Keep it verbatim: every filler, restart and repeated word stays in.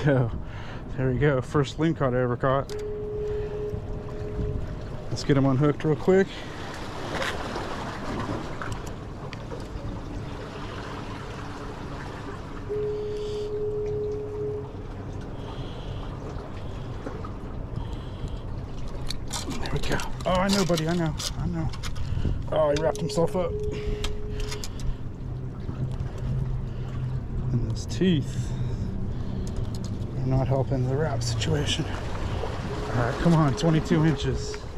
go. There we go. First lingcod I ever caught. Let's get him unhooked real quick. There we go. Oh, I know, buddy. I know. I know. Oh, he wrapped himself up. And those teeth are not helping the wrap situation. All right, come on, twenty-two inches.